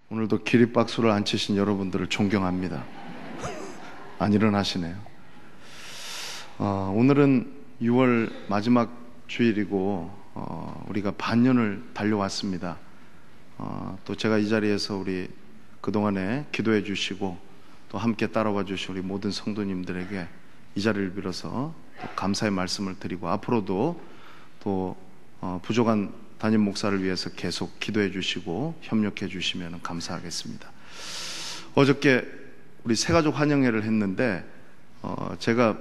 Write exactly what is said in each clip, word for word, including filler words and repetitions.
오늘도 기립박수를 안 치신 여러분들을 존경합니다. 안 일어나시네요. 어, 오늘은 유월 마지막 주일이고 어, 우리가 반년을 달려왔습니다. 어, 또 제가 이 자리에서 우리 그동안에 기도해 주시고 또 함께 따라와 주신 우리 모든 성도님들에게 이 자리를 빌어서 또 감사의 말씀을 드리고 앞으로도 또 어, 부족한 담임 목사를 위해서 계속 기도해 주시고 협력해 주시면 감사하겠습니다. 어저께 우리 새가족 환영회를 했는데 어, 제가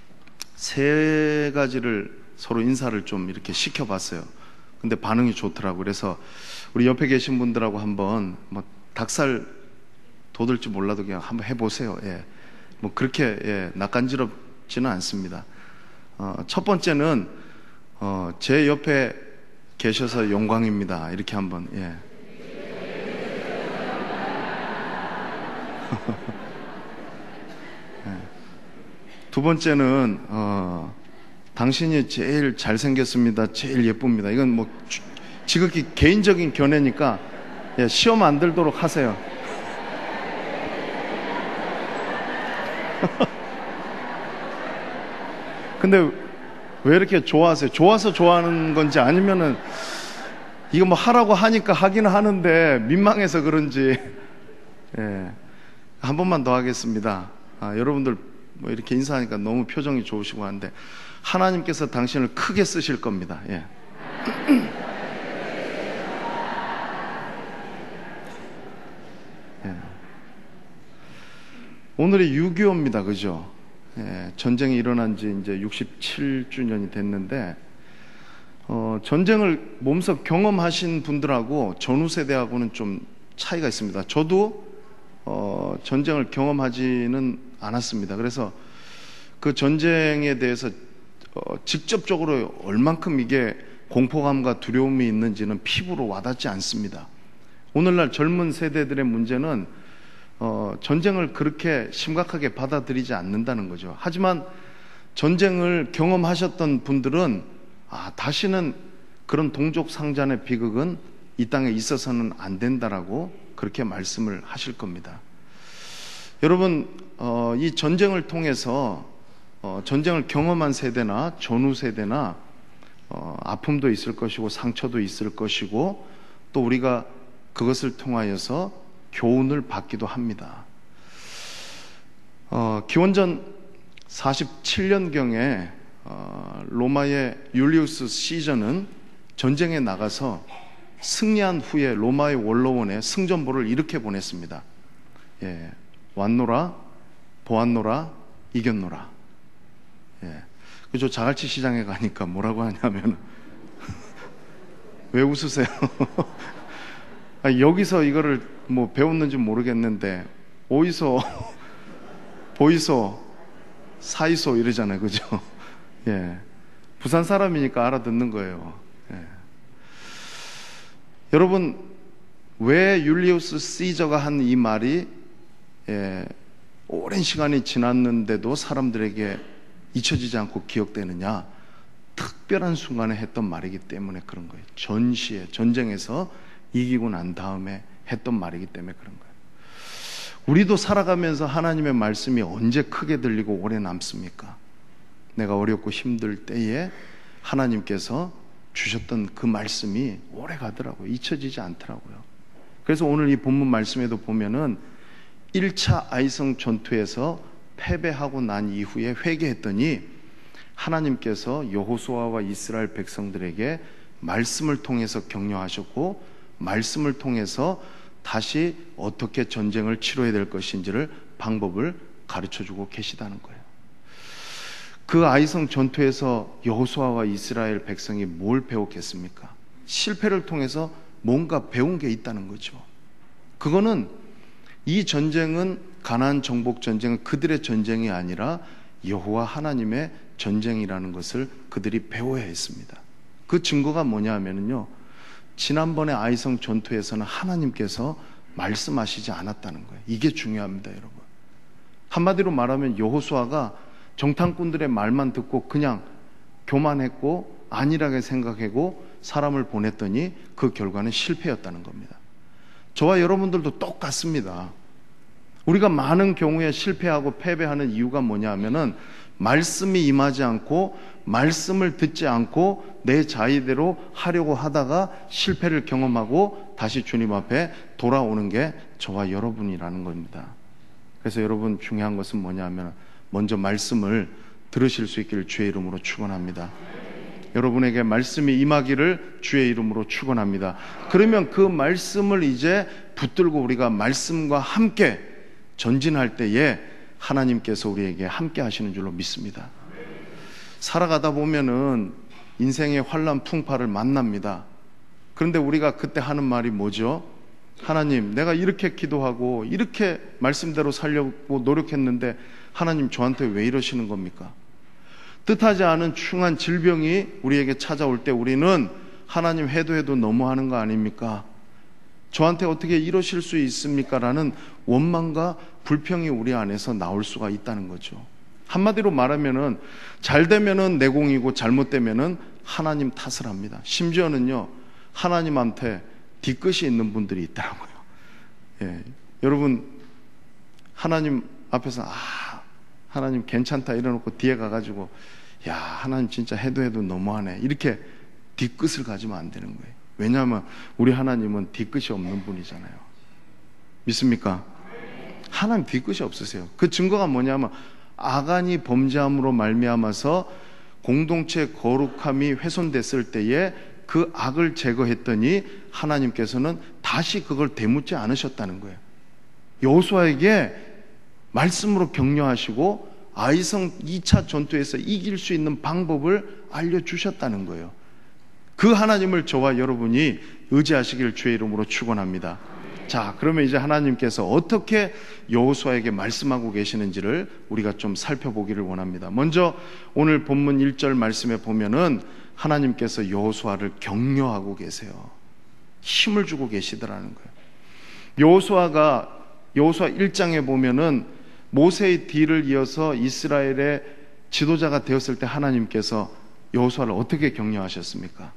세 가지를 서로 인사를 좀 이렇게 시켜봤어요. 근데 반응이 좋더라고요. 그래서 우리 옆에 계신 분들하고 한번 뭐 닭살 돋을지 몰라도 그냥 한번 해보세요. 예. 뭐 그렇게 예, 낯간지럽지는 않습니다. 어, 첫 번째는 어, 제 옆에 계셔서 영광입니다. 이렇게 한번 예. 예. 두 번째는 어, 당신이 제일 잘생겼습니다. 제일 예쁩니다. 이건 뭐 주, 지극히 개인적인 견해니까 예, 시험 안 들도록 하세요. 근데 왜 이렇게 좋아하세요? 좋아서 좋아하는 건지 아니면은 이거 뭐 하라고 하니까 하기는 하는데 민망해서 그런지. 예. 한 번만 더 하겠습니다. 아, 여러분들 뭐 이렇게 인사하니까 너무 표정이 좋으시고 하는데 하나님께서 당신을 크게 쓰실 겁니다. 예. 예. 오늘이 육이오입니다. 그죠? 예, 전쟁이 일어난 지 이제 육십칠 주년이 됐는데, 어, 전쟁을 몸소 경험하신 분들하고 전후 세대하고는 좀 차이가 있습니다. 저도 어, 전쟁을 경험하지는 않았습니다. 그래서 그 전쟁에 대해서 어, 직접적으로 얼만큼 이게 공포감과 두려움이 있는지는 피부로 와닿지 않습니다. 오늘날 젊은 세대들의 문제는 어, 전쟁을 그렇게 심각하게 받아들이지 않는다는 거죠. 하지만 전쟁을 경험하셨던 분들은 아, 다시는 그런 동족 상잔의 비극은 이 땅에 있어서는 안 된다라고 그렇게 말씀을 하실 겁니다. 여러분, 어, 이 전쟁을 통해서 어, 전쟁을 경험한 세대나 전후 세대나 어, 아픔도 있을 것이고 상처도 있을 것이고 또 우리가 그것을 통하여서 교훈을 받기도 합니다. 어, 기원전 사십칠 년경에 어, 로마의 율리우스 시저는 전쟁에 나가서 승리한 후에 로마의 원로원에 승전보를 이렇게 보냈습니다. 예, 왔노라, 보았노라, 이겼노라. 예, 저 자갈치 시장에 가니까 뭐라고 하냐면 왜 웃으세요? 아니, 여기서 이거를 뭐 배웠는지 모르겠는데 오이소, 보이소, 사이소 이러잖아요. 그죠? 예. 부산 사람이니까 알아듣는 거예요. 예. 여러분, 왜 율리우스 시저가 한 이 말이 예, 오랜 시간이 지났는데도 사람들에게 잊혀지지 않고 기억되느냐? 특별한 순간에 했던 말이기 때문에 그런 거예요. 전시에, 전쟁에서 이기고 난 다음에 했던 말이기 때문에 그런 거예요. 우리도 살아가면서 하나님의 말씀이 언제 크게 들리고 오래 남습니까? 내가 어렵고 힘들 때에 하나님께서 주셨던 그 말씀이 오래 가더라고요. 잊혀지지 않더라고요. 그래서 오늘 이 본문 말씀에도 보면은 일 차 아이성 전투에서 패배하고 난 이후에 회개했더니 하나님께서 여호수아와 이스라엘 백성들에게 말씀을 통해서 격려하셨고 말씀을 통해서 다시 어떻게 전쟁을 치러야 될 것인지를 방법을 가르쳐주고 계시다는 거예요. 그 아이성 전투에서 여호수아와 이스라엘 백성이 뭘 배웠겠습니까? 실패를 통해서 뭔가 배운 게 있다는 거죠. 그거는 이 전쟁은 가나안 정복 전쟁은 그들의 전쟁이 아니라 여호와 하나님의 전쟁이라는 것을 그들이 배워야 했습니다. 그 증거가 뭐냐 하면요, 지난번에 아이성 전투에서는 하나님께서 말씀하시지 않았다는 거예요. 이게 중요합니다, 여러분. 한마디로 말하면 여호수아가 정탐꾼들의 말만 듣고 그냥 교만했고 안일하게 생각하고 사람을 보냈더니 그 결과는 실패였다는 겁니다. 저와 여러분들도 똑같습니다. 우리가 많은 경우에 실패하고 패배하는 이유가 뭐냐 하면은 말씀이 임하지 않고 말씀을 듣지 않고 내 자의대로 하려고 하다가 실패를 경험하고 다시 주님 앞에 돌아오는 게 저와 여러분이라는 겁니다. 그래서 여러분, 중요한 것은 뭐냐 하면 먼저 말씀을 들으실 수 있기를 주의 이름으로 축원합니다. 여러분에게 말씀이 임하기를 주의 이름으로 축원합니다. 그러면 그 말씀을 이제 붙들고 우리가 말씀과 함께 전진할 때에 하나님께서 우리에게 함께 하시는 줄로 믿습니다. 살아가다 보면은 인생의 환난 풍파를 만납니다. 그런데 우리가 그때 하는 말이 뭐죠? 하나님, 내가 이렇게 기도하고 이렇게 말씀대로 살려고 노력했는데 하나님 저한테 왜 이러시는 겁니까? 뜻하지 않은 충한 질병이 우리에게 찾아올 때 우리는 하나님, 해도 해도 너무하는 거 아닙니까? 저한테 어떻게 이러실 수 있습니까? 라는 원망과 불평이 우리 안에서 나올 수가 있다는 거죠. 한마디로 말하면은 잘 되면은 내공이고 잘못되면은 하나님 탓을 합니다. 심지어는요, 하나님한테 뒤끝이 있는 분들이 있더라고요. 예, 여러분, 하나님 앞에서 아 하나님 괜찮다 이래놓고 뒤에 가가지고 야 하나님 진짜 해도 해도 너무하네 이렇게 뒤끝을 가지면 안 되는 거예요. 왜냐하면 우리 하나님은 뒤끝이 없는 분이잖아요. 믿습니까? 하나님 뒤끝이 없으세요. 그 증거가 뭐냐면 아간이 범죄함으로 말미암아서 공동체 거룩함이 훼손됐을 때에 그 악을 제거했더니 하나님께서는 다시 그걸 되묻지 않으셨다는 거예요. 여호수아에게 말씀으로 격려하시고 아이성 이 차 전투에서 이길 수 있는 방법을 알려주셨다는 거예요. 그 하나님을 저와 여러분이 의지하시길 주의 이름으로 축원합니다. 자, 그러면 이제 하나님께서 어떻게 여호수아에게 말씀하고 계시는지를 우리가 좀 살펴보기를 원합니다. 먼저 오늘 본문 일 절 말씀에 보면은 하나님께서 여호수아를 격려하고 계세요. 힘을 주고 계시더라는 거예요. 여호수아가 여호수아 일 장에 보면은 모세의 뒤를 이어서 이스라엘의 지도자가 되었을 때 하나님께서 여호수아를 어떻게 격려하셨습니까?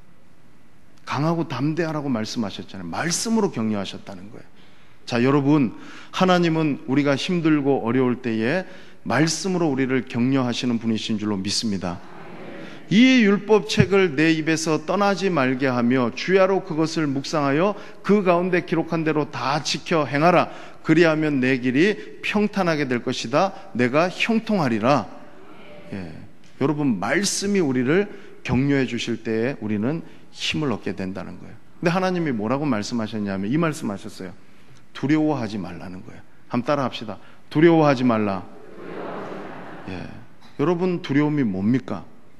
강하고 담대하라고 말씀하셨잖아요. 말씀으로 격려하셨다는 거예요. 자, 여러분, 하나님은 우리가 힘들고 어려울 때에 말씀으로 우리를 격려하시는 분이신 줄로 믿습니다. 이 율법책을 내 입에서 떠나지 말게 하며 주야로 그것을 묵상하여 그 가운데 기록한 대로 다 지켜 행하라. 그리하면 내 길이 평탄하게 될 것이다. 내가 형통하리라. 예. 여러분, 말씀이 우리를 격려해 주실 때에 우리는 힘을 얻게 된다는 거예요. 근데 하나님이 뭐라고 말씀하셨냐면 이 말씀하셨어요. 두려워하지 말라는 거예요. 한번 따라 합시다. 두려워하지 말라. 예. 여러분, 두려움이 뭡니까?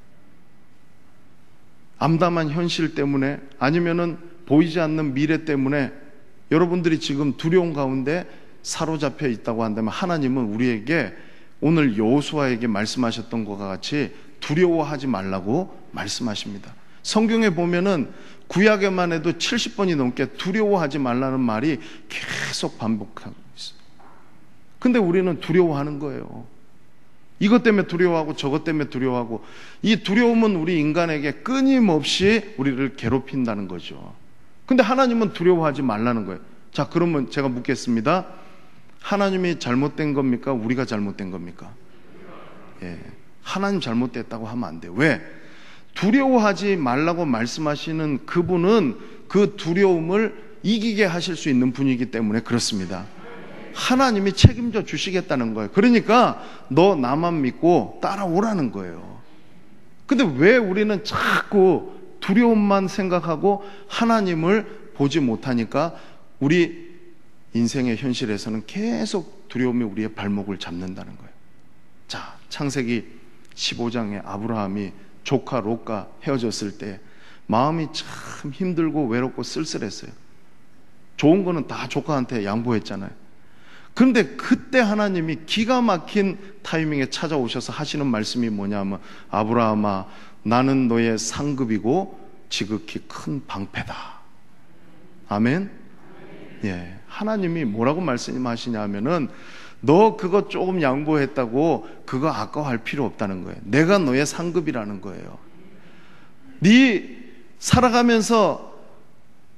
암담한 현실 때문에 아니면은 보이지 않는 미래 때문에 여러분들이 지금 두려움 가운데 사로잡혀 있다고 한다면 하나님은 우리에게 오늘 여호수아에게 말씀하셨던 것과 같이 두려워하지 말라고 말씀하십니다. 성경에 보면은 구약에만 해도 칠십 번이 넘게 두려워하지 말라는 말이 계속 반복하고 있어요. 근데 우리는 두려워하는 거예요. 이것 때문에 두려워하고 저것 때문에 두려워하고 이 두려움은 우리 인간에게 끊임없이 우리를 괴롭힌다는 거죠. 근데 하나님은 두려워하지 말라는 거예요. 자, 그러면 제가 묻겠습니다. 하나님이 잘못된 겁니까? 우리가 잘못된 겁니까? 예, 하나님 잘못됐다고 하면 안 돼요. 왜? 두려워하지 말라고 말씀하시는 그분은 그 두려움을 이기게 하실 수 있는 분이기 때문에 그렇습니다. 하나님이 책임져 주시겠다는 거예요. 그러니까 너 나만 믿고 따라오라는 거예요. 근데 왜 우리는 자꾸 두려움만 생각하고 하나님을 보지 못하니까 우리 인생의 현실에서는 계속 두려움이 우리의 발목을 잡는다는 거예요. 자, 창세기 십오 장에 아브라함이 조카 롯과 헤어졌을 때 마음이 참 힘들고 외롭고 쓸쓸했어요. 좋은 거는 다 조카한테 양보했잖아요. 그런데 그때 하나님이 기가 막힌 타이밍에 찾아오셔서 하시는 말씀이 뭐냐면 아브라함아, 나는 너의 상급이고 지극히 큰 방패다. 아멘? 예, 하나님이 뭐라고 말씀하시냐 하면은 너 그거 조금 양보했다고 그거 아까워할 필요 없다는 거예요. 내가 너의 상급이라는 거예요. 네 살아가면서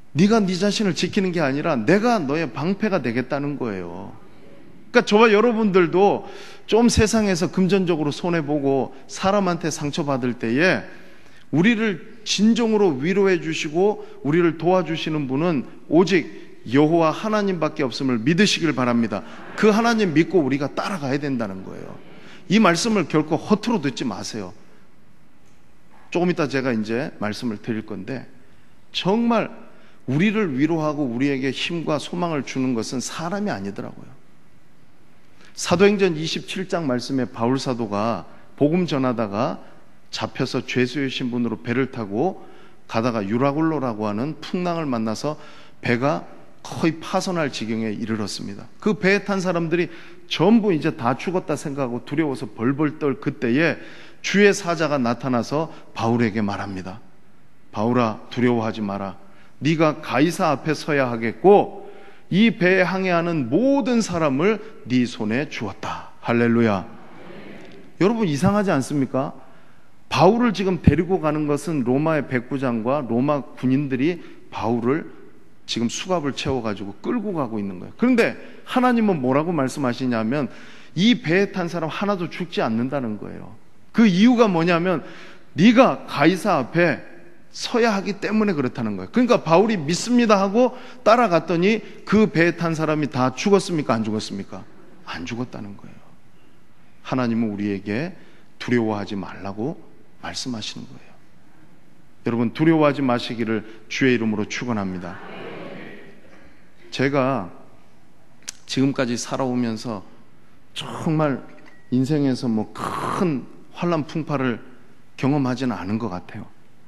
네가 네 자신을 지키는 게 아니라 내가 너의 방패가 되겠다는 거예요. 그러니까 저와 여러분들도 좀 세상에서 금전적으로 손해보고 사람한테 상처받을 때에 우리를 진정으로 위로해 주시고 우리를 도와주시는 분은 오직 여호와 하나님밖에 없음을 믿으시길 바랍니다. 그 하나님 믿고 우리가 따라가야 된다는 거예요. 이 말씀을 결코 허투루 듣지 마세요. 조금 이따 제가 이제 말씀을 드릴 건데, 정말 우리를 위로하고 우리에게 힘과 소망을 주는 것은 사람이 아니더라고요. 사도행전 이십칠 장 말씀에 바울 사도가 복음 전하다가 잡혀서 죄수의 신분으로 배를 타고 가다가 유라굴로라고 하는 풍랑을 만나서 배가 거의 파손할 지경에 이르렀습니다. 그 배에 탄 사람들이 전부 이제 다 죽었다 생각하고 두려워서 벌벌 떨 그때에 주의 사자가 나타나서 바울에게 말합니다. 바울아, 두려워하지 마라. 네가 가이사 앞에 서야 하겠고 이 배에 항해하는 모든 사람을 네 손에 주었다. 할렐루야. 여러분, 이상하지 않습니까? 바울을 지금 데리고 가는 것은 로마의 백부장과 로마 군인들이 바울을 지금 수갑을 채워가지고 끌고 가고 있는 거예요. 그런데 하나님은 뭐라고 말씀하시냐면 이 배에 탄 사람 하나도 죽지 않는다는 거예요. 그 이유가 뭐냐면 네가 가이사 앞에 서야 하기 때문에 그렇다는 거예요. 그러니까 바울이 믿습니다 하고 따라갔더니 그 배에 탄 사람이 다 죽었습니까? 안 죽었습니까? 안 죽었다는 거예요. 하나님은 우리에게 두려워하지 말라고 말씀하시는 거예요. 여러분, 두려워하지 마시기를 주의 이름으로 축원합니다. 제가 지금까지 살아오면서 정말 인생에서 뭐 큰 환난 풍파를 경험하지는 않은 것 같아요.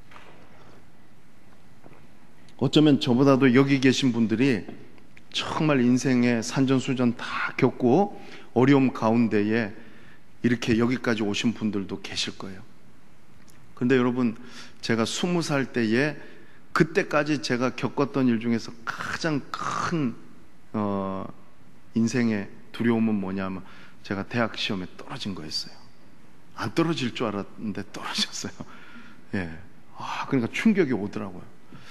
어쩌면 저보다도 여기 계신 분들이 정말 인생의 산전수전 다 겪고 어려움 가운데에 이렇게 여기까지 오신 분들도 계실 거예요. 그런데 여러분, 제가 스무 살 때에 그때까지 제가 겪었던 일 중에서 가장 큰 어, 인생의 두려움은 뭐냐면 제가 대학 시험에 떨어진 거였어요. 안 떨어질 줄 알았는데 떨어졌어요. 예. 아, 그러니까 충격이 오더라고요.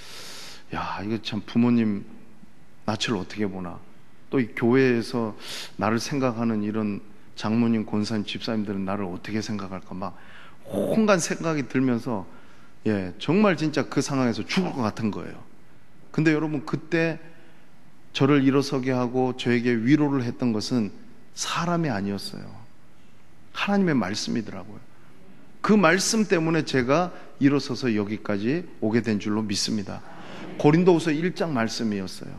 야, 이거 참 부모님 낯을 어떻게 보나. 또 이 교회에서 나를 생각하는 이런 장모님, 권사님, 집사님들은 나를 어떻게 생각할까. 막 온갖 생각이 들면서 예, 정말 진짜 그 상황에서 죽을 것 같은 거예요. 근데 여러분, 그때 저를 일어서게 하고 저에게 위로를 했던 것은 사람이 아니었어요. 하나님의 말씀이더라고요. 그 말씀 때문에 제가 일어서서 여기까지 오게 된 줄로 믿습니다. 고린도후서 일 장 말씀이었어요.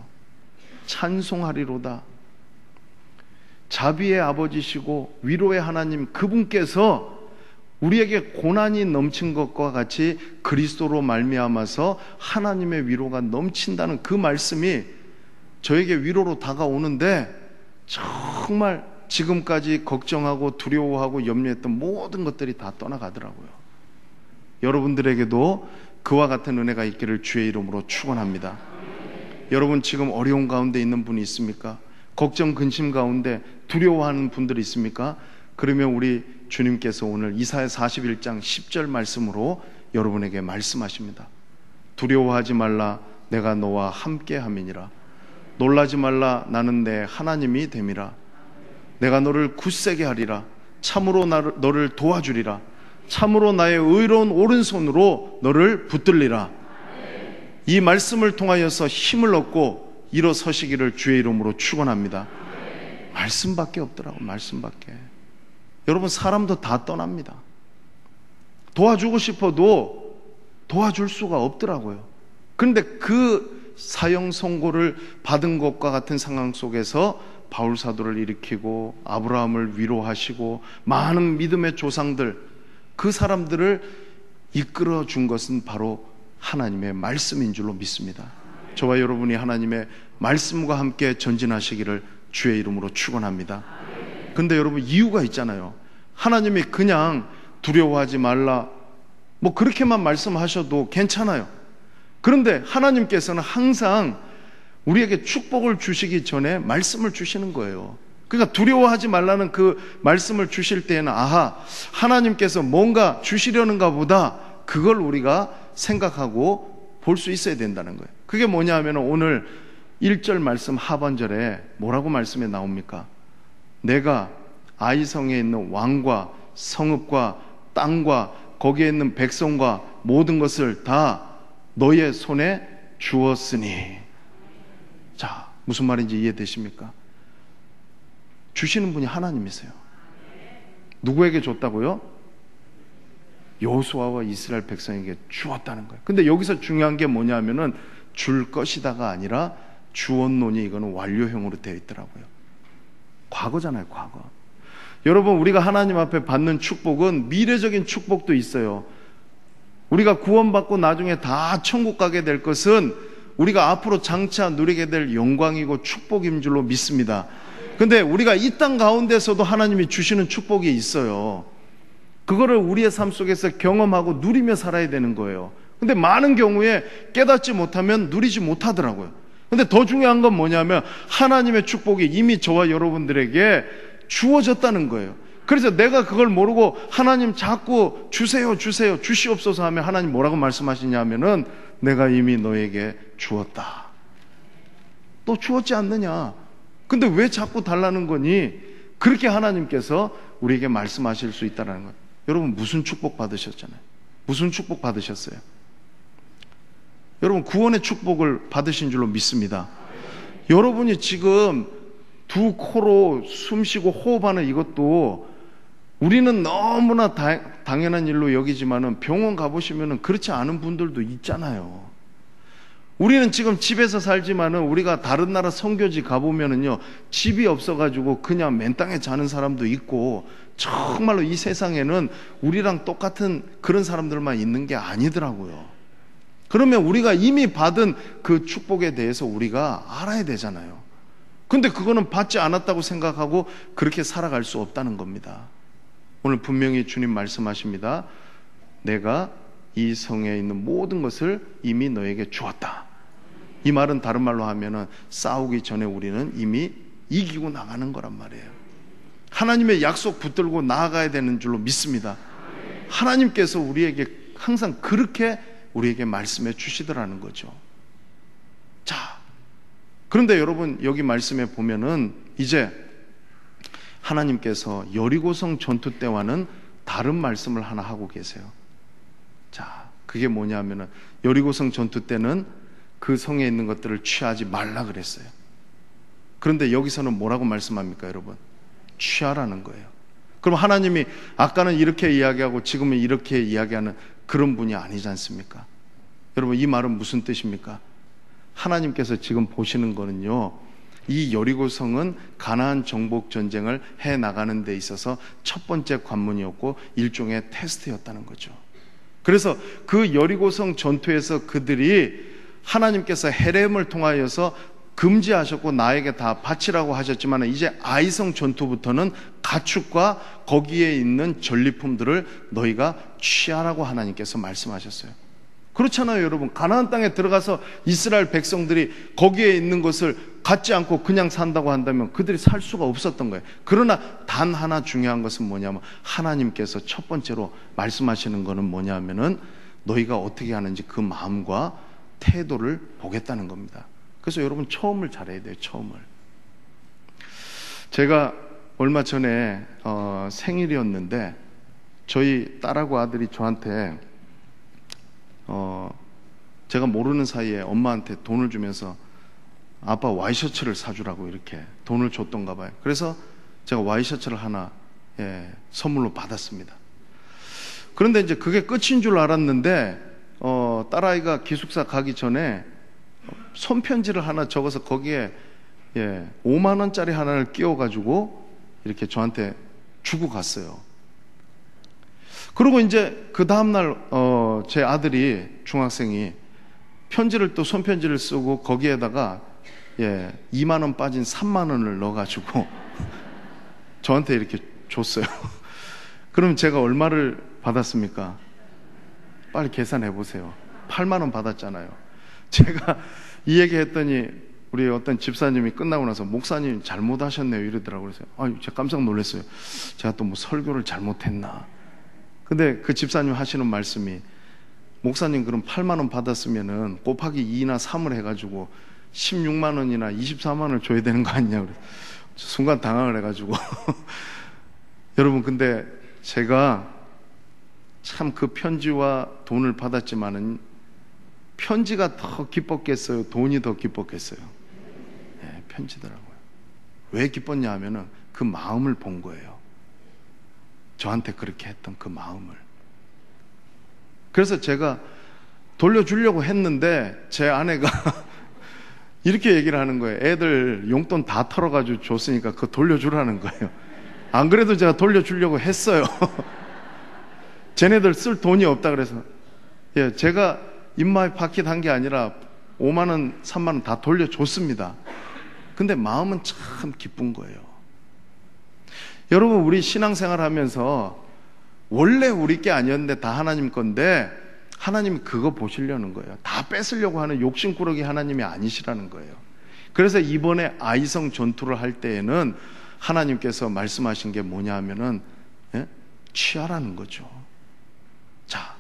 찬송하리로다. 자비의 아버지시고 위로의 하나님, 그분께서 우리에게 고난이 넘친 것과 같이 그리스도로 말미암아서 하나님의 위로가 넘친다는 그 말씀이 저에게 위로로 다가오는데, 정말 지금까지 걱정하고 두려워하고 염려했던 모든 것들이 다 떠나가더라고요. 여러분들에게도 그와 같은 은혜가 있기를 주의 이름으로 축원합니다. 여러분, 지금 어려운 가운데 있는 분이 있습니까? 걱정, 근심 가운데 두려워하는 분들이 있습니까? 그러면 우리 주님께서 오늘 이사야 사십일 장 십 절 말씀으로 여러분에게 말씀하십니다. 두려워하지 말라, 내가 너와 함께 함이니라. 놀라지 말라, 나는 내 하나님이 됨이라. 내가 너를 굳세게 하리라. 참으로 나를, 너를 도와주리라. 참으로 나의 의로운 오른손으로 너를 붙들리라. 이 말씀을 통하여서 힘을 얻고 일어서시기를 주의 이름으로 축원합니다. 말씀밖에 없더라고. 말씀밖에. 여러분, 사람도 다 떠납니다. 도와주고 싶어도 도와줄 수가 없더라고요. 그런데 그 사형 선고를 받은 것과 같은 상황 속에서 바울 사도를 일으키고 아브라함을 위로하시고 많은 믿음의 조상들, 그 사람들을 이끌어 준 것은 바로 하나님의 말씀인 줄로 믿습니다. 저와 여러분이 하나님의 말씀과 함께 전진하시기를 주의 이름으로 축원합니다. 근데 여러분, 이유가 있잖아요. 하나님이 그냥 두려워하지 말라 뭐 그렇게만 말씀하셔도 괜찮아요. 그런데 하나님께서는 항상 우리에게 축복을 주시기 전에 말씀을 주시는 거예요. 그러니까 두려워하지 말라는 그 말씀을 주실 때에는 아하, 하나님께서 뭔가 주시려는가 보다, 그걸 우리가 생각하고 볼 수 있어야 된다는 거예요. 그게 뭐냐 하면 오늘 일 절 말씀 하반절에 뭐라고 말씀에 나옵니까? 내가 아이성에 있는 왕과 성읍과 땅과 거기에 있는 백성과 모든 것을 다 너의 손에 주었으니. 자, 무슨 말인지 이해되십니까? 주시는 분이 하나님이세요. 누구에게 줬다고요? 여호수아와 이스라엘 백성에게 주었다는 거예요. 근데 여기서 중요한 게 뭐냐면은 줄 것이다가 아니라 주었노니, 이거는 완료형으로 되어 있더라고요. 과거잖아요, 과거. 여러분, 우리가 하나님 앞에 받는 축복은 미래적인 축복도 있어요. 우리가 구원받고 나중에 다 천국 가게 될 것은 우리가 앞으로 장차 누리게 될 영광이고 축복인 줄로 믿습니다. 근데 우리가 이 땅 가운데서도 하나님이 주시는 축복이 있어요. 그거를 우리의 삶 속에서 경험하고 누리며 살아야 되는 거예요. 근데 많은 경우에 깨닫지 못하면 누리지 못하더라고요. 근데 더 중요한 건 뭐냐면 하나님의 축복이 이미 저와 여러분들에게 주어졌다는 거예요. 그래서 내가 그걸 모르고 하나님 자꾸 주세요 주세요 주시옵소서 하면 하나님 뭐라고 말씀하시냐면은 내가 이미 너에게 주었다. 또 주었지 않느냐. 근데 왜 자꾸 달라는 거니? 그렇게 하나님께서 우리에게 말씀하실 수 있다는 거예요. 여러분, 무슨 축복 받으셨잖아요. 무슨 축복 받으셨어요? 여러분, 구원의 축복을 받으신 줄로 믿습니다. 여러분이 지금 두 코로 숨 쉬고 호흡하는 이것도 우리는 너무나 다, 당연한 일로 여기지만은 병원 가보시면은 그렇지 않은 분들도 있잖아요. 우리는 지금 집에서 살지만은 우리가 다른 나라 선교지 가보면은요, 집이 없어가지고 그냥 맨 땅에 자는 사람도 있고, 정말로 이 세상에는 우리랑 똑같은 그런 사람들만 있는 게 아니더라고요. 그러면 우리가 이미 받은 그 축복에 대해서 우리가 알아야 되잖아요. 근데 그거는 받지 않았다고 생각하고 그렇게 살아갈 수 없다는 겁니다. 오늘 분명히 주님 말씀하십니다. 내가 이 성에 있는 모든 것을 이미 너에게 주었다. 이 말은 다른 말로 하면은 싸우기 전에 우리는 이미 이기고 나가는 거란 말이에요. 하나님의 약속 붙들고 나아가야 되는 줄로 믿습니다. 하나님께서 우리에게 항상 그렇게 우리에게 말씀해 주시더라는 거죠. 자, 그런데 여러분, 여기 말씀에 보면은 이제 하나님께서 여리고성 전투 때와는 다른 말씀을 하나 하고 계세요. 자, 그게 뭐냐면은 여리고성 전투 때는 그 성에 있는 것들을 취하지 말라 그랬어요. 그런데 여기서는 뭐라고 말씀합니까, 여러분? 취하라는 거예요. 그럼 하나님이 아까는 이렇게 이야기하고 지금은 이렇게 이야기하는 그런 분이 아니지 않습니까? 여러분, 이 말은 무슨 뜻입니까? 하나님께서 지금 보시는 거는요, 이 여리고성은 가나안 정복 전쟁을 해 나가는 데 있어서 첫 번째 관문이었고 일종의 테스트였다는 거죠. 그래서 그 여리고성 전투에서 그들이 하나님께서 헤렘을 통하여서 금지하셨고 나에게 다 바치라고 하셨지만 이제 아이성 전투부터는 가축과 거기에 있는 전리품들을 너희가 취하라고 하나님께서 말씀하셨어요. 그렇잖아요, 여러분. 가나안 땅에 들어가서 이스라엘 백성들이 거기에 있는 것을 갖지 않고 그냥 산다고 한다면 그들이 살 수가 없었던 거예요. 그러나 단 하나 중요한 것은 뭐냐면 하나님께서 첫 번째로 말씀하시는 것은 뭐냐면은 너희가 어떻게 하는지 그 마음과 태도를 보겠다는 겁니다. 그래서 여러분, 처음을 잘해야 돼요. 처음을. 제가 얼마 전에 어, 생일이었는데 저희 딸하고 아들이 저한테 어, 제가 모르는 사이에 엄마한테 돈을 주면서 아빠 와이셔츠를 사주라고 이렇게 돈을 줬던가 봐요. 그래서 제가 와이셔츠를 하나 예, 선물로 받았습니다. 그런데 이제 그게 끝인 줄 알았는데 어, 딸아이가 기숙사 가기 전에 손편지를 하나 적어서 거기에 예, 오만 원짜리 하나를 끼워가지고 이렇게 저한테 주고 갔어요. 그리고 이제 그 다음날 어, 제 아들이 중학생이 편지를 또 손편지를 쓰고 거기에다가 예, 이만 원 빠진 삼만 원을 넣어가지고 저한테 이렇게 줬어요. 그럼 제가 얼마를 받았습니까? 빨리 계산해 보세요. 팔만 원 받았잖아요. 제가 이 얘기 했더니 우리 어떤 집사님이 끝나고 나서 목사님 잘못하셨네요 이러더라고요. 그래서 아, 제가 깜짝 놀랐어요. 제가 또 뭐 설교를 잘못했나. 근데 그 집사님 하시는 말씀이 목사님 그럼 팔만 원 받았으면은 곱하기 이나 삼을 해가지고 십육만 원이나 이십사만 원을 줘야 되는 거 아니냐. 그래서 순간 당황을 해가지고 여러분, 근데 제가 참 그 편지와 돈을 받았지만은 편지가 더 기뻤겠어요? 돈이 더 기뻤겠어요? 네, 편지더라고요. 왜 기뻤냐 하면은 그 마음을 본 거예요. 저한테 그렇게 했던 그 마음을. 그래서 제가 돌려주려고 했는데 제 아내가 이렇게 얘기를 하는 거예요. 애들 용돈 다 털어가지고 줬으니까 그거 돌려주라는 거예요. 안 그래도 제가 돌려주려고 했어요. 쟤네들 쓸 돈이 없다 그래서. 예, 제가 입마에 파킷 한 게 아니라 오만 원, 삼만 원 다 돌려줬습니다. 근데 마음은 참 기쁜 거예요. 여러분, 우리 신앙생활 하면서 원래 우리 게 아니었는데 다 하나님 건데 하나님이 그거 보시려는 거예요. 다 뺏으려고 하는 욕심꾸러기 하나님이 아니시라는 거예요. 그래서 이번에 아이성 전투를 할 때에는 하나님께서 말씀하신 게 뭐냐 하면은, 예? 취하라는 거죠. 자,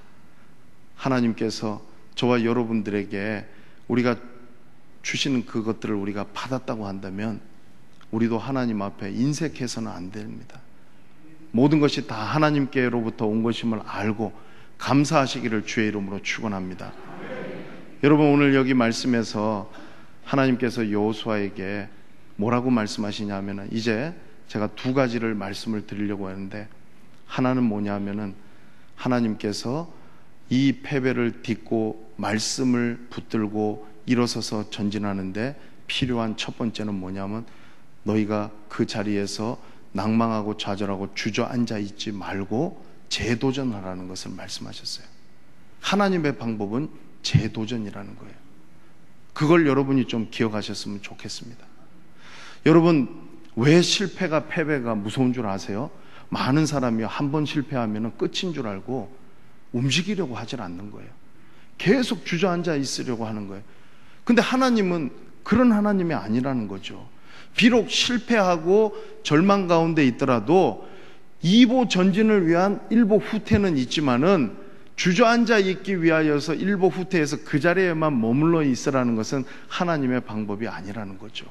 하나님께서 저와 여러분들에게 우리가 주시는 그것들을 우리가 받았다고 한다면 우리도 하나님 앞에 인색해서는 안 됩니다. 모든 것이 다 하나님께로부터 온 것임을 알고 감사하시기를 주의 이름으로 축원합니다. 여러분, 오늘 여기 말씀에서 하나님께서 여호수아에게 뭐라고 말씀하시냐면은, 이제 제가 두 가지를 말씀을 드리려고 하는데, 하나는 뭐냐면은 하나님께서 이 패배를 딛고 말씀을 붙들고 일어서서 전진하는데 필요한 첫 번째는 뭐냐면, 너희가 그 자리에서 낭망하고 좌절하고 주저앉아 있지 말고 재도전하라는 것을 말씀하셨어요. 하나님의 방법은 재도전이라는 거예요. 그걸 여러분이 좀 기억하셨으면 좋겠습니다. 여러분, 왜 실패가 패배가 무서운 줄 아세요? 많은 사람이 한 번 실패하면 끝인 줄 알고 움직이려고 하질 않는 거예요. 계속 주저앉아 있으려고 하는 거예요. 근데 하나님은 그런 하나님이 아니라는 거죠. 비록 실패하고 절망 가운데 있더라도 이보 전진을 위한 일보 후퇴는 있지만은 주저앉아 있기 위하여서 일보 후퇴해서 그 자리에만 머물러 있으라는 것은 하나님의 방법이 아니라는 거죠.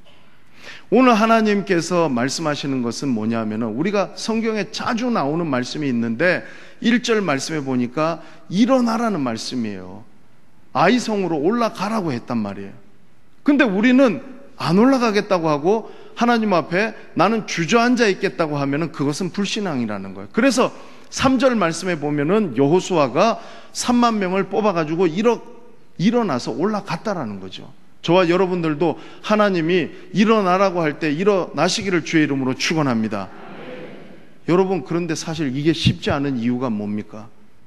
오늘 하나님께서 말씀하시는 것은 뭐냐면은, 우리가 성경에 자주 나오는 말씀이 있는데 일 절 말씀에 보니까 일어나라는 말씀이에요. 아이성으로 올라가라고 했단 말이에요. 근데 우리는 안 올라가겠다고 하고 하나님 앞에 나는 주저앉아 있겠다고 하면은 그것은 불신앙이라는 거예요. 그래서 삼 절 말씀에 보면은 여호수아가 삼만 명을 뽑아가지고 일어, 일어나서 올라갔다라는 거죠. 저와 여러분들도 하나님이 일어나라고 할 때 일어나시기를 주의 이름으로 축원합니다. 여러분, 그런데 사실 이게 쉽지 않은 이유가 뭡니까?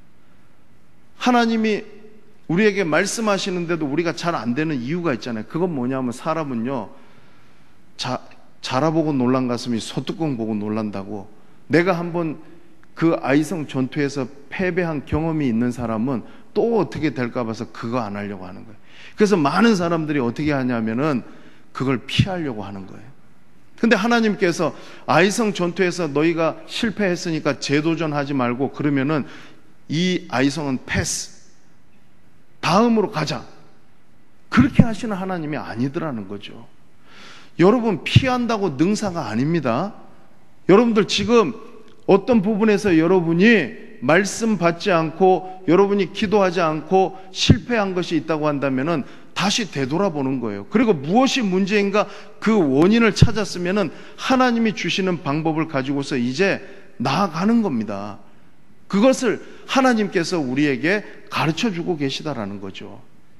하나님이 우리에게 말씀하시는데도 우리가 잘 안 되는 이유가 있잖아요. 그건 뭐냐면, 사람은요, 자, 자라보고 놀란 가슴이 소뚜껑 보고 놀란다고. 내가 한번 그 아이성 전투에서 패배한 경험이 있는 사람은 또 어떻게 될까 봐서 그거 안 하려고 하는 거예요. 그래서 많은 사람들이 어떻게 하냐면은 그걸 피하려고 하는 거예요. 근데 하나님께서 아이성 전투에서 너희가 실패했으니까 재도전하지 말고, 그러면은 이 아이성은 패스, 다음으로 가자, 그렇게 하시는 하나님이 아니더라는 거죠. 여러분, 피한다고 능사가 아닙니다. 여러분들 지금 어떤 부분에서 여러분이 말씀 받지 않고 여러분이 기도하지 않고 실패한 것이 있다고 한다면은 다시 되돌아보는 거예요. 그리고 무엇이 문제인가 그 원인을 찾았으면은 하나님이 주시는 방법을 가지고서 이제 나아가는 겁니다. 그것을 하나님께서 우리에게 가르쳐 주고 계시다라는 거죠.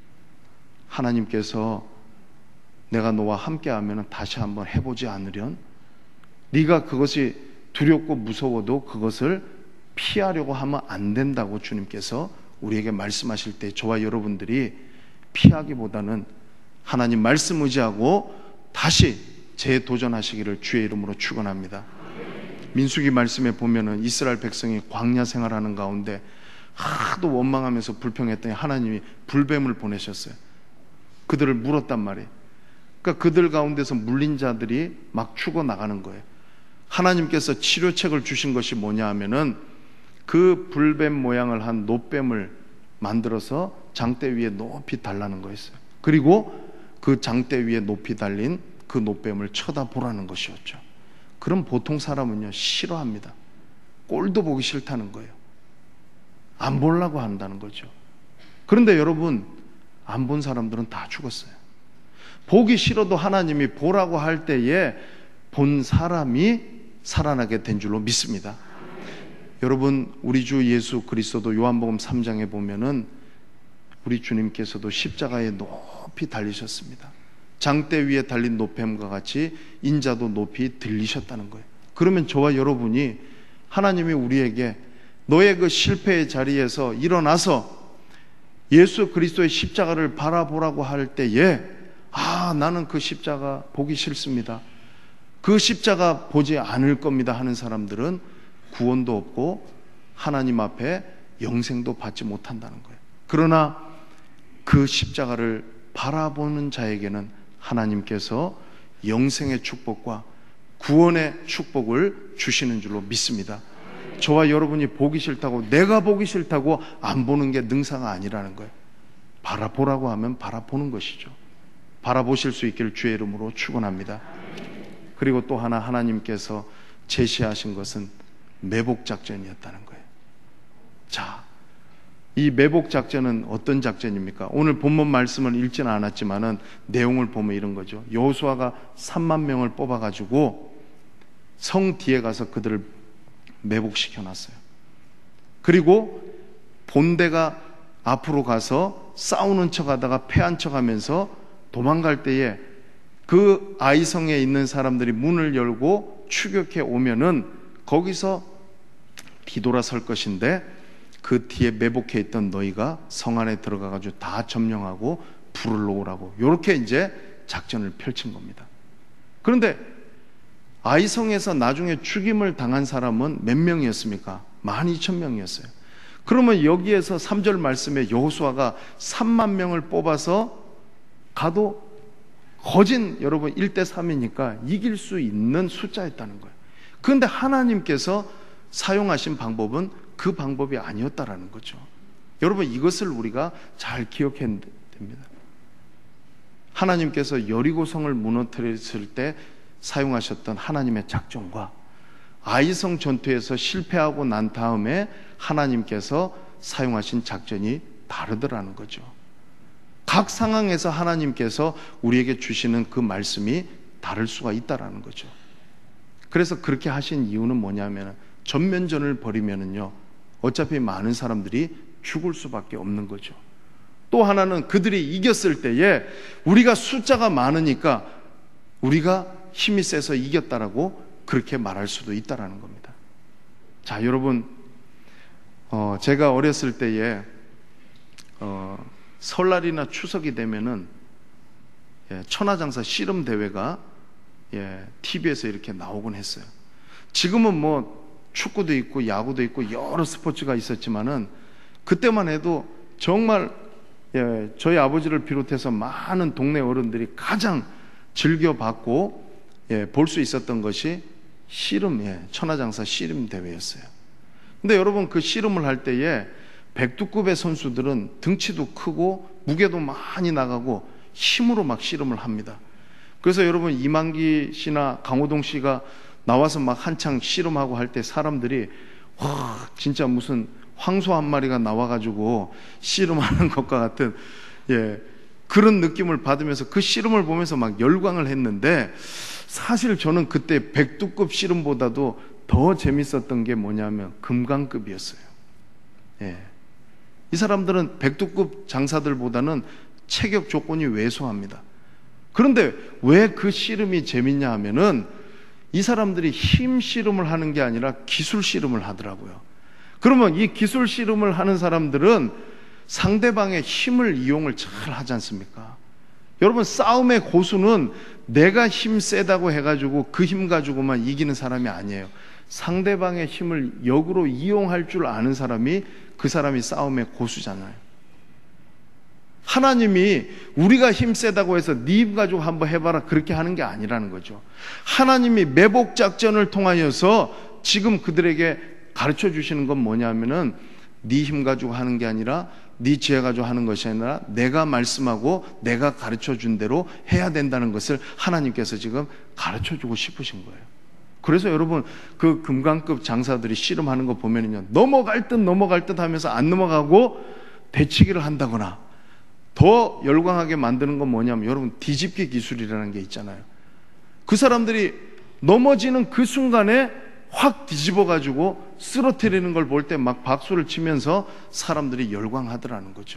하나님께서 내가 너와 함께하면 다시 한번 해보지 않으련? 네가 그것이 두렵고 무서워도 그것을 피하려고 하면 안 된다고 주님께서 우리에게 말씀하실 때 저와 여러분들이 피하기보다는 하나님 말씀 의지하고 다시 재도전하시기를 주의 이름으로 축원합니다. 민수기 말씀에 보면은 이스라엘 백성이 광야 생활하는 가운데 하도 원망하면서 불평했더니 하나님이 불뱀을 보내셨어요. 그들을 물었단 말이에요. 그러니까 그들 가운데서 물린 자들이 막 죽어나가는 거예요. 하나님께서 치료책을 주신 것이 뭐냐 하면은 그 불뱀 모양을 한 노뱀을 만들어서 장대 위에 높이 달라는 거였어요. 그리고 그 장대 위에 높이 달린 그 노뱀을 쳐다보라는 것이었죠. 그럼 보통 사람은요 싫어합니다. 꼴도 보기 싫다는 거예요. 안 보려고 한다는 거죠. 그런데 여러분, 안 본 사람들은 다 죽었어요. 보기 싫어도 하나님이 보라고 할 때에 본 사람이 살아나게 된 줄로 믿습니다. 여러분, 우리 주 예수 그리스도도 요한복음 삼 장에 보면은 우리 주님께서도 십자가에 높이 달리셨습니다. 장대 위에 달린 노뱀과 같이 인자도 높이 들리셨다는 거예요. 그러면 저와 여러분이 하나님이 우리에게 너의 그 실패의 자리에서 일어나서 예수 그리스도의 십자가를 바라보라고 할 때에 아, 나는 그 십자가 보기 싫습니다. 그 십자가 보지 않을 겁니다 하는 사람들은 구원도 없고 하나님 앞에 영생도 받지 못한다는 거예요. 그러나 그 십자가를 바라보는 자에게는 하나님께서 영생의 축복과 구원의 축복을 주시는 줄로 믿습니다. 저와 여러분이 보기 싫다고, 내가 보기 싫다고 안 보는 게 능사가 아니라는 거예요. 바라보라고 하면 바라보는 것이죠. 바라보실 수 있기를 주의 이름으로 축원합니다. 그리고 또 하나 하나님께서 제시하신 것은 매복 작전이었다는 거예요. 자, 이 매복 작전은 어떤 작전입니까? 오늘 본문 말씀을 읽지는 않았지만은 내용을 보면 이런 거죠. 여호수아가 삼만 명을 뽑아가지고 성 뒤에 가서 그들을 매복시켜 놨어요. 그리고 본대가 앞으로 가서 싸우는 척 하다가 패한 척 하면서 도망갈 때에 그 아이성에 있는 사람들이 문을 열고 추격해 오면은 거기서 뒤돌아설 것인데 그 뒤에 매복해 있던 너희가 성 안에 들어가가지고 다 점령하고 불을 놓으라고, 이렇게 이제 작전을 펼친 겁니다. 그런데 아이성에서 나중에 죽임을 당한 사람은 몇 명이었습니까? 만 이천 명이었어요. 그러면 여기에서 삼 절 말씀에 여호수아가 삼만 명을 뽑아서 가도 거진 여러분 일 대 삼이니까 이길 수 있는 숫자였다는 거예요. 그런데 하나님께서 사용하신 방법은 그 방법이 아니었다라는 거죠. 여러분, 이것을 우리가 잘 기억해야 됩니다. 하나님께서 여리고성을 무너뜨렸을 때 사용하셨던 하나님의 작전과 아이성 전투에서 실패하고 난 다음에 하나님께서 사용하신 작전이 다르더라는 거죠. 각 상황에서 하나님께서 우리에게 주시는 그 말씀이 다를 수가 있다라는 거죠. 그래서 그렇게 하신 이유는 뭐냐면 전면전을 벌이면은요 어차피 많은 사람들이 죽을 수밖에 없는 거죠. 또 하나는 그들이 이겼을 때에 우리가 숫자가 많으니까 우리가 힘이 세서 이겼다라고 그렇게 말할 수도 있다라는 겁니다. 자, 여러분, 어, 제가 어렸을 때에 어, 설날이나 추석이 되면은 예, 천하장사 씨름 대회가 예, 티비에서 이렇게 나오곤 했어요. 지금은 뭐 축구도 있고 야구도 있고 여러 스포츠가 있었지만은 그때만 해도 정말 예, 저희 아버지를 비롯해서 많은 동네 어른들이 가장 즐겨봤고 예, 볼 수 있었던 것이 씨름, 예, 천하장사 씨름 대회였어요. 근데 여러분, 그 씨름을 할 때에 백두급의 선수들은 등치도 크고 무게도 많이 나가고 힘으로 막 씨름을 합니다. 그래서 여러분, 이만기 씨나 강호동 씨가 나와서 막 한창 씨름하고 할 때 사람들이 와, 진짜 무슨 황소 한 마리가 나와가지고 씨름하는 것과 같은 예, 그런 느낌을 받으면서 그 씨름을 보면서 막 열광을 했는데, 사실 저는 그때 백두급 씨름보다도 더 재밌었던 게 뭐냐면 금강급이었어요. 예. 이 사람들은 백두급 장사들보다는 체격 조건이 왜소합니다. 그런데 왜 그 씨름이 재밌냐 하면은 이 사람들이 힘 씨름을 하는 게 아니라 기술 씨름을 하더라고요. 그러면 이 기술 씨름을 하는 사람들은 상대방의 힘을 이용을 잘 하지 않습니까? 여러분, 싸움의 고수는 내가 힘 세다고 해가지고 그 힘 가지고만 이기는 사람이 아니에요. 상대방의 힘을 역으로 이용할 줄 아는 사람이 그 사람이 싸움의 고수잖아요. 하나님이 우리가 힘 세다고 해서 네 힘 가지고 한번 해봐라 그렇게 하는 게 아니라는 거죠. 하나님이 매복 작전을 통하여서 지금 그들에게 가르쳐 주시는 건 뭐냐면은 네 힘 가지고 하는 게 아니라 네 지혜 가지고 하는 것이 아니라 내가 말씀하고 내가 가르쳐 준 대로 해야 된다는 것을 하나님께서 지금 가르쳐 주고 싶으신 거예요. 그래서 여러분 그 금강급 장사들이 씨름하는 거 보면은요, 넘어갈 듯 넘어갈 듯 하면서 안 넘어가고 되치기를 한다거나, 더 열광하게 만드는 건 뭐냐면 여러분 뒤집기 기술이라는 게 있잖아요. 그 사람들이 넘어지는 그 순간에 확 뒤집어가지고 쓰러뜨리는 걸 볼 때 막 박수를 치면서 사람들이 열광하더라는 거죠.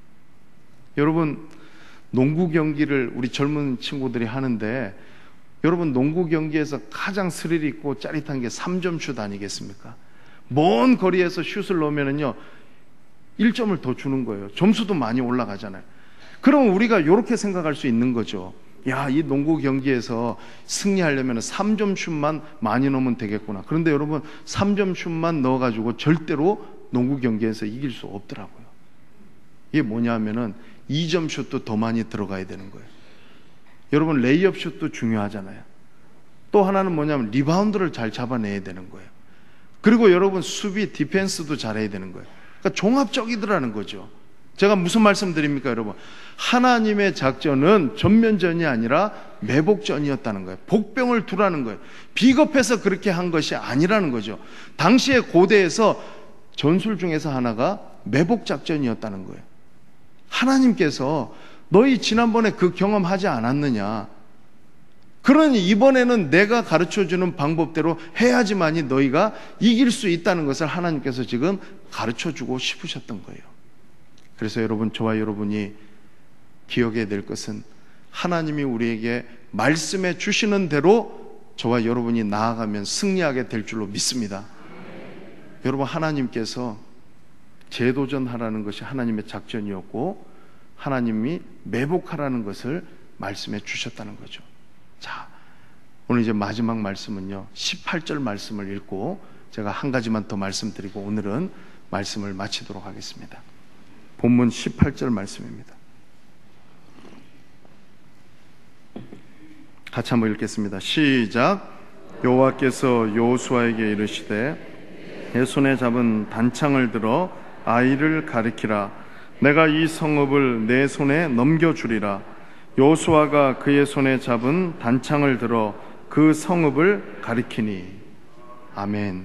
여러분 농구 경기를 우리 젊은 친구들이 하는데, 여러분 농구 경기에서 가장 스릴 있고 짜릿한 게 삼 점 슛 아니겠습니까? 먼 거리에서 슛을 넣으면은요 일 점을 더 주는 거예요. 점수도 많이 올라가잖아요. 그럼 우리가 이렇게 생각할 수 있는 거죠. 야, 이 농구 경기에서 승리하려면 삼 점 슛만 많이 넣으면 되겠구나. 그런데 여러분 삼 점 슛만 넣어가지고 절대로 농구 경기에서 이길 수 없더라고요. 이게 뭐냐면은 이 점 슛도 더 많이 들어가야 되는 거예요. 여러분 레이업 슛도 중요하잖아요. 또 하나는 뭐냐면 리바운드를 잘 잡아내야 되는 거예요. 그리고 여러분 수비 디펜스도 잘해야 되는 거예요. 그러니까 종합적이더라는 거죠. 제가 무슨 말씀 드립니까 여러분? 하나님의 작전은 전면전이 아니라 매복전이었다는 거예요. 복병을 두라는 거예요. 비겁해서 그렇게 한 것이 아니라는 거죠. 당시에 고대에서 전술 중에서 하나가 매복작전이었다는 거예요. 하나님께서 너희 지난번에 그 경험하지 않았느냐? 그러니 이번에는 내가 가르쳐주는 방법대로 해야지만이 너희가 이길 수 있다는 것을 하나님께서 지금 가르쳐주고 싶으셨던 거예요. 그래서 여러분, 저와 여러분이 기억해야 될 것은 하나님이 우리에게 말씀해 주시는 대로 저와 여러분이 나아가면 승리하게 될 줄로 믿습니다. 여러분, 하나님께서 재도전하라는 것이 하나님의 작전이었고 하나님이 매복하라는 것을 말씀해 주셨다는 거죠. 자, 오늘 이제 마지막 말씀은요 십팔 절 말씀을 읽고 제가 한 가지만 더 말씀드리고 오늘은 말씀을 마치도록 하겠습니다. 본문 십팔 절 말씀입니다. 같이 한번 읽겠습니다. 시작. 여호와께서 여호수아에게 이르시되 내 손에 잡은 단창을 들어 아이를 가리키라. 내가 이 성읍을 내 손에 넘겨주리라. 여호수아가 그의 손에 잡은 단창을 들어 그 성읍을 가리키니. 아멘.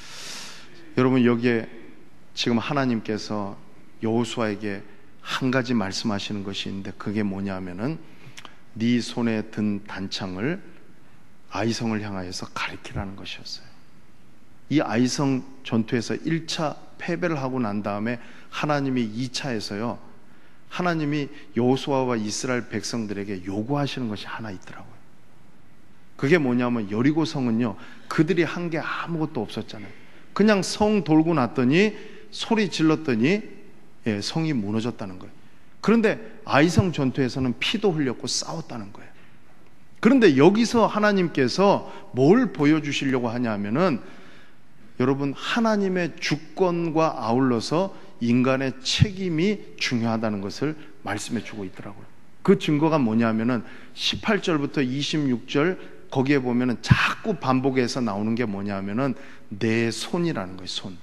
여러분, 여기에 지금 하나님께서 여호수아에게 한 가지 말씀하시는 것이 있는데 그게 뭐냐면은 네 손에 든 단창을 아이성을 향하여서 가리키라는 것이었어요. 이 아이성 전투에서 일 차 패배를 하고 난 다음에 하나님이 이 차에서요 하나님이 여호수아와 이스라엘 백성들에게 요구하시는 것이 하나 있더라고요. 그게 뭐냐면 여리고 성은요 그들이 한 게 아무것도 없었잖아요. 그냥 성 돌고 났더니 소리 질렀더니 예, 성이 무너졌다는 거예요. 그런데 아이성 전투에서는 피도 흘렸고 싸웠다는 거예요. 그런데 여기서 하나님께서 뭘 보여주시려고 하냐면은 여러분, 하나님의 주권과 아울러서 인간의 책임이 중요하다는 것을 말씀해 주고 있더라고요. 그 증거가 뭐냐면은 십팔 절부터 이십육 절 거기에 보면은 자꾸 반복해서 나오는 게 뭐냐면은 내 손이라는 거예요. 손.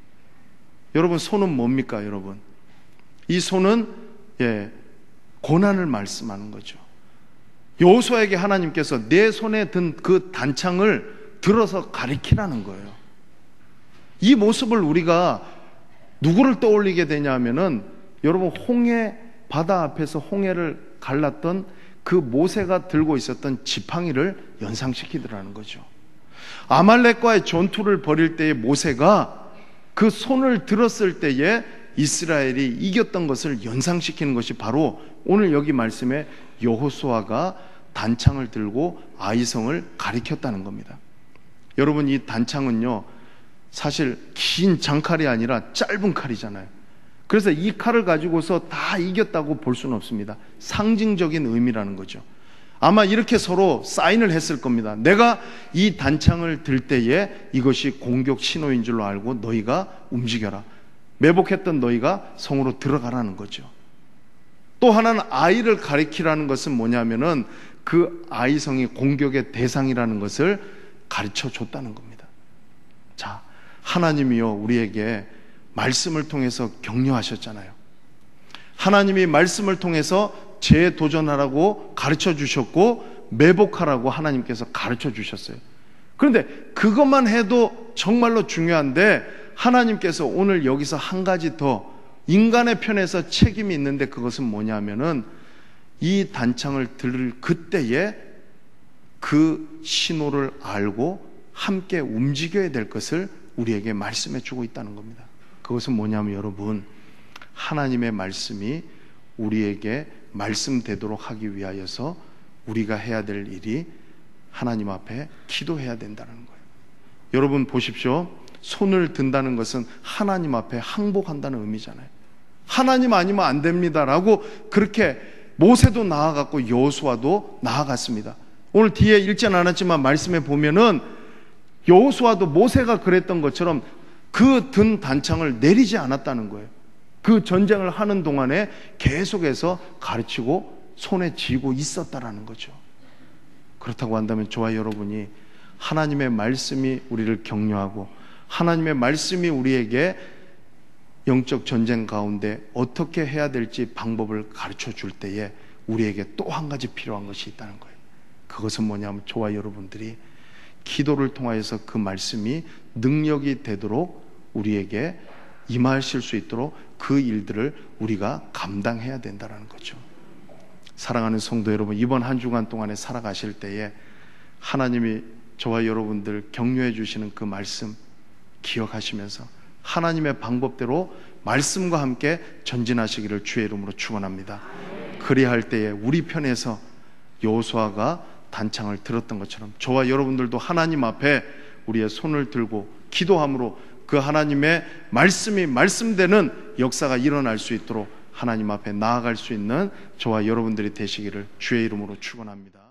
여러분, 손은 뭡니까 여러분? 이 손은 예, 고난을 말씀하는 거죠. 여호수아에게 하나님께서 내 손에 든 그 단창을 들어서 가리키라는 거예요. 이 모습을 우리가 누구를 떠올리게 되냐면은 여러분, 홍해 바다 앞에서 홍해를 갈랐던 그 모세가 들고 있었던 지팡이를 연상시키더라는 거죠. 아말렉과의 전투를 벌일 때의 모세가 그 손을 들었을 때에 이스라엘이 이겼던 것을 연상시키는 것이 바로 오늘 여기 말씀에 여호수아가 단창을 들고 아이성을 가리켰다는 겁니다. 여러분, 이 단창은요 사실 긴 장칼이 아니라 짧은 칼이잖아요. 그래서 이 칼을 가지고서 다 이겼다고 볼 수는 없습니다. 상징적인 의미라는 거죠. 아마 이렇게 서로 사인을 했을 겁니다. 내가 이 단창을 들 때에 이것이 공격 신호인 줄로 알고 너희가 움직여라. 매복했던 너희가 성으로 들어가라는 거죠. 또 하나는 아이를 가리키라는 것은 뭐냐면은 그 아이성이 공격의 대상이라는 것을 가르쳐 줬다는 겁니다. 자, 하나님이요 우리에게 말씀을 통해서 격려하셨잖아요. 하나님이 말씀을 통해서 재도전하라고 가르쳐 주셨고 매복하라고 하나님께서 가르쳐 주셨어요. 그런데 그것만 해도 정말로 중요한데 하나님께서 오늘 여기서 한 가지 더 인간의 편에서 책임이 있는데 그것은 뭐냐면은 이 단창을 들을 그때에 그 신호를 알고 함께 움직여야 될 것을 우리에게 말씀해 주고 있다는 겁니다. 그것은 뭐냐면 여러분, 하나님의 말씀이 우리에게 말씀되도록 하기 위하여서 우리가 해야 될 일이 하나님 앞에 기도해야 된다는 거예요. 여러분 보십시오. 손을 든다는 것은 하나님 앞에 항복한다는 의미잖아요. 하나님 아니면 안 됩니다라고 그렇게 모세도 나아갔고 여호수아도 나아갔습니다. 오늘 뒤에 읽진 않았지만 말씀에 보면은 여호수아도 모세가 그랬던 것처럼 그 든 단창을 내리지 않았다는 거예요. 그 전쟁을 하는 동안에 계속해서 가르치고 손에 쥐고 있었다라는 거죠. 그렇다고 한다면 저와 여러분이 하나님의 말씀이 우리를 격려하고 하나님의 말씀이 우리에게 영적 전쟁 가운데 어떻게 해야 될지 방법을 가르쳐 줄 때에 우리에게 또 한 가지 필요한 것이 있다는 거예요. 그것은 뭐냐면 저와 여러분들이 기도를 통하여서 그 말씀이 능력이 되도록 우리에게 임하실 수 있도록 그 일들을 우리가 감당해야 된다는 거죠. 사랑하는 성도 여러분, 이번 한 주간 동안에 살아가실 때에 하나님이 저와 여러분들 격려해 주시는 그 말씀 기억하시면서 하나님의 방법대로 말씀과 함께 전진하시기를 주의 이름으로 축원합니다. 그리할 때에 우리 편에서 여호수아가 단창을 들었던 것처럼 저와 여러분들도 하나님 앞에 우리의 손을 들고 기도함으로 그 하나님의 말씀이 말씀되는 역사가 일어날 수 있도록 하나님 앞에 나아갈 수 있는 저와 여러분들이 되시기를 주의 이름으로 축원합니다.